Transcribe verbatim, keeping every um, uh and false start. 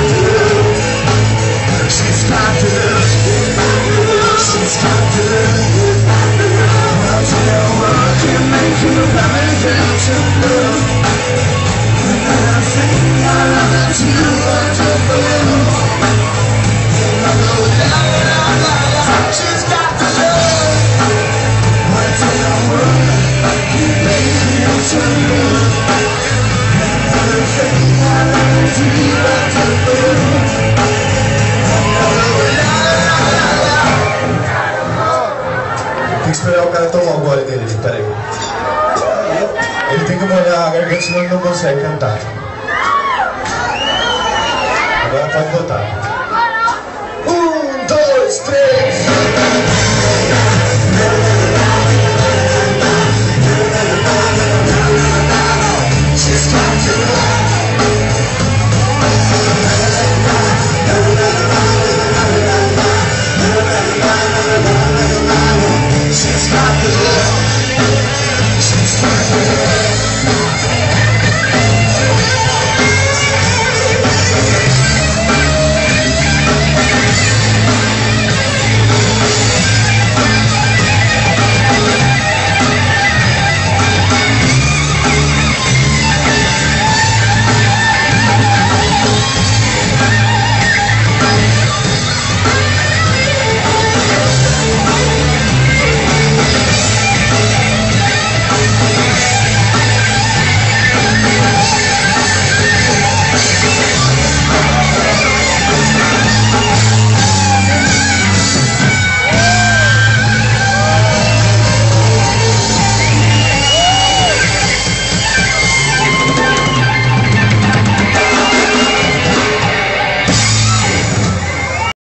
She's got to love. She's got to love. I'll tell you what can make you permanent to love. And I think I love it too wonderful. I go la la la la. She's got to love. I'll tell you what can make you so love. And I think I love it too wonderful. Tem que esperar o cara tomar o gole dele, peraí. Ele tem que molhar a garganta, senão ele não consegue cantar. Agora pode botar. Um, dois, três.